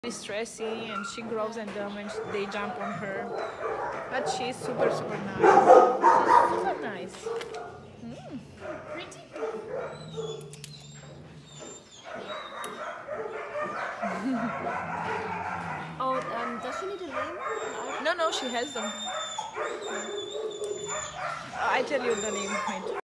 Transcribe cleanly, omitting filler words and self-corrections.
Stressy and she grows and dumb and they jump on her, but she's super nice. She's super nice. Pretty. Oh, does she need a name? No, she has them. I tell you the name. Wait.